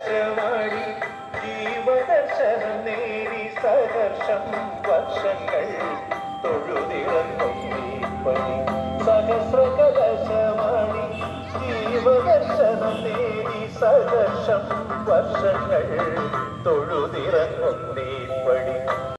രമണി ജീവദർശനം നേടി സഹർഷം വർഷങ്ങൾ തൊഴുതിറങ്ങി സഹസ്രകലശമണി ജീവദർശനം നേടി സഹർഷം വർഷങ്ങൾ തൊഴുതിറങ്ങുന്നീ പടി